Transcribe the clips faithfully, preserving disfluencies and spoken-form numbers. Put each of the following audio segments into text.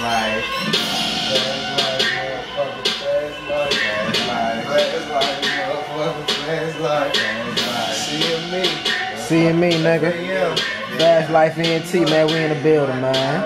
life. Seeing me. Seeing me, nigga. FastLife Ent, man. We in the building, man.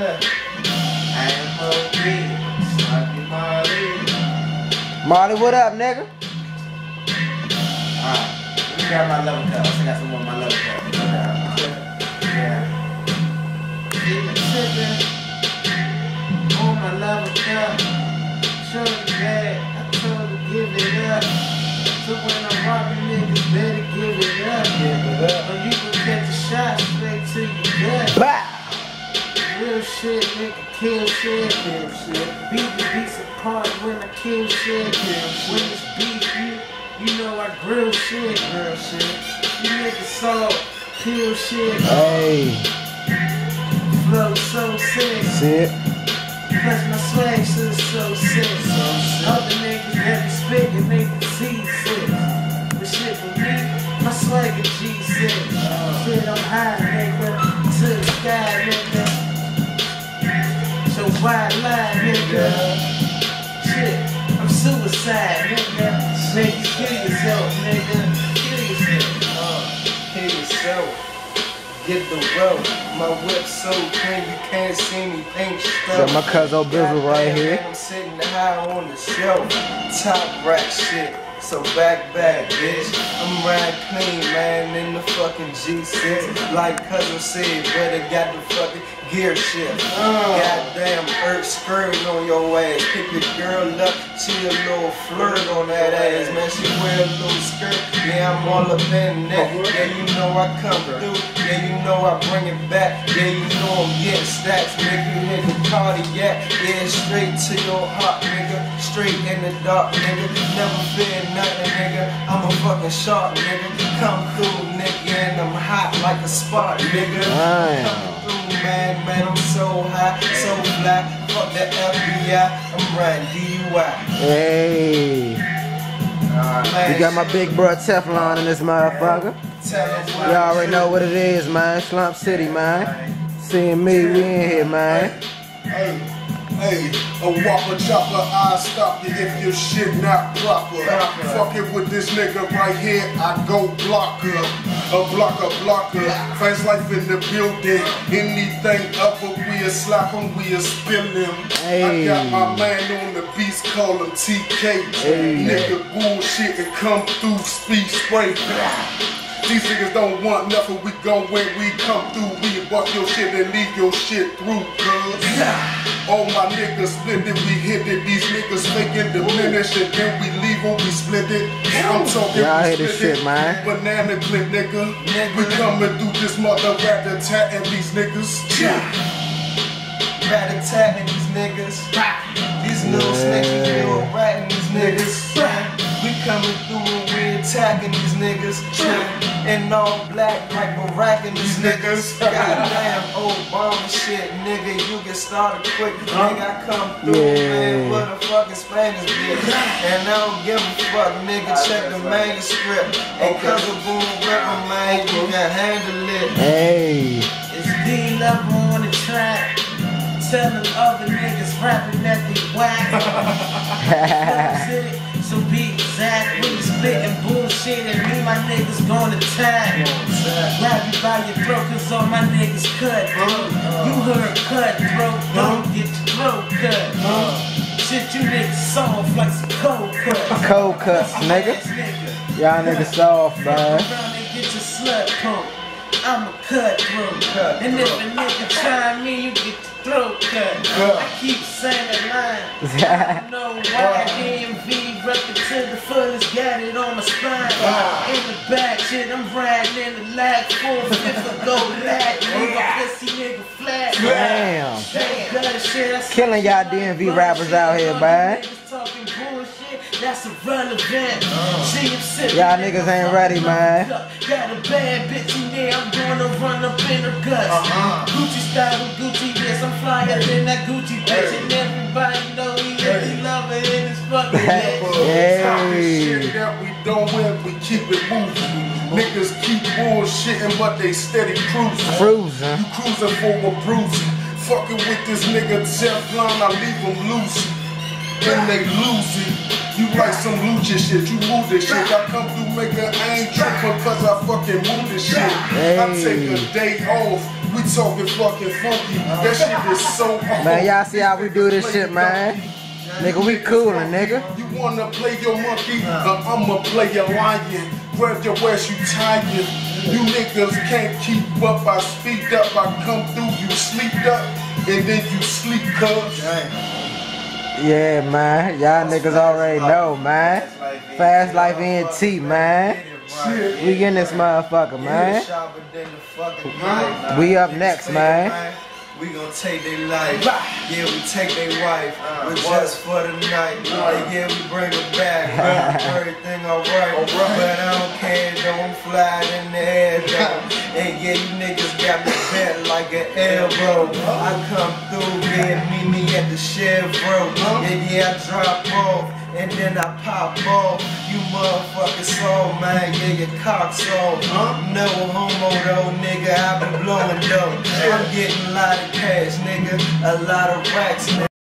Marley, what up, nigga? Alright, let me grab my level cup. I got some more of my level cup. Yeah. Keep sipping on my level cup. Show the bag, I told her give it up. So when I'm robbing niggas, better give it up. Give it up. Or you can catch a shot straight to your gut. Bah! Real shit, nigga, kill shit. Kill shit. Beat the beats apart when I kill shit. Kill shit. When it's beef, you, you know I grill shit. Grill shit. You niggas saw kill shit. Hey. Flow so sick. Sick. Plus my swag so so sick. So sick. Other niggas that be spittin' make the C sick. But shit for me, my swag is G six. Uh, shit I'm high, nigga, to the sky, nigga. So wide line, nigga. Shit, I'm suicide, nigga. Nigga, kill yourself, nigga. Kill yourself. Uh, kill yourself. Get the rope. My whip so clean you can't see me paint stuff. Got my cousin Bizzle right here. I'm sitting high on the shelf. Top rack shit. So back back, bitch. I'm riding clean, man, in the fucking G six. Like cousin said, brother got the fucking gear shift. Uh. Goddamn earth skirt on your ass. Pick your girl up, she a little flirt on that ass, man. She wear a little skirt, yeah, I'm all up in that. Yeah, you know I come through, yeah, you know I bring it back. Yeah, you know I'm getting stacks, make you hit the cardiac. Yeah, straight to your heart, nigga. Straight in the dark, nigga. Never fear nothing, nigga. I'm a fucking shark, nigga. Come through, nigga, and I'm hot like a spark, nigga. Come through, man, man, I'm so high, so fly. Fuck the F B I, I'm riding D U I. Hey. Right, you got my big bro Teflon in this motherfucker. You already know what it is, man. Slump City, man. Seeing me, we in here, man. Hey, hey, a whopper chopper, I stop you if your shit not proper. Fucking with this nigga right here, I go blocker. A blocker, blocker. FastLife in the building. Anything other, we'll slap him, we'll spill him. Hey. I got my man on the beast, call him T K. Hey. Nigga bullshit and come through, speed spray. These niggas don't want nothing, we go when we come through. We buck your shit and leave your shit through, cuz. All my niggas split it, we hit it. These niggas faking diminish and then we leave them, we split it. I'm talking, y'all we hear this split shit, it. man. Banana clip, nigga. We coming through this mother rat-a-tat-tat these niggas. Rat-a-tat-tat these niggas. These little snakes, we little ratting these niggas. We coming through and we attacking these niggas. And all black like baracking these niggas. Goddamn Obama shit, nigga. You get started quick. Nigga, I come through, yeah. man, with a fucking Spanish bitch. And I don't give a fuck, nigga. Check the manuscript. And cause of boom rapper, man, you can handle it. Hey. It's D-Luvaa on the track. Telling other niggas rapping that they whack. So be exact, we splitting bullshit and me my niggas gon' attack. Grab you by your throat cause all my niggas cut. You heard cut, bro, don't get your throat cut. Shit, you niggas soft like some cold cuts. Cold cuts, nigga. Y'all niggas soft, man. Around and get your slut pump. I'm a cutthroat. And if a nigga try me, you get your throat cut. I keep saying that line. I don't know why D M V reppin' to the fullest, got it on my spine. In the back, shit, I'm riding in the lag. Full fifth of gold lag. Nigga, pussy nigga flat. Damn. Shit, killing y'all D M V rappers out here, man. Talking bullshit, that's irrelevant. Y'all niggas ain't ready, man. Got a bad bitch in there, I'm gonna run up in her guts. Uh-huh. Gucci style with Gucci dress, I'm flyer than that Gucci bitch. And everybody know he is D-Luvaa in his fucking head. Hey. Shit that we don't win, we keep it moving. Niggas keep bullshitting, but they steady cruising. Cruising. You cruising for a bruising. Fucking with this nigga Teflon, I leave them loose. And they lose it. You like some lucha shit, you move this shit. I come through making, I ain't tripping cause I fucking move this shit. Hey. I take a day off, we talking fucking funky. That shit is so off. Man, y'all see how we do this shit, man. Nigga, we coolin', nigga. You wanna play your monkey, uh, I'ma play your lion. Grab your ass, you tired. You niggas can't keep up, I speed up, I come through, you sleeped up, and then you sleep, cuz. Yeah, man. Y'all niggas already know, man. FastLife Ent, man. We in this motherfucker, man. We up next, man. We gon' take their life, yeah, we take their wife, but just for the night, like, yeah, we bring her back, everything alright, but I don't care, don't fly in the air, though, and yeah, you niggas got me bent like an elbow, I come through, yeah, meet me at the Chevrolet, yeah, yeah, I drop off, and then I pop off, you motherfucking soul, man, yeah, your cock's off, no homo though, nigga, I be blowing dope, I'm getting a lot of cash, nigga, a lot of racks, nigga.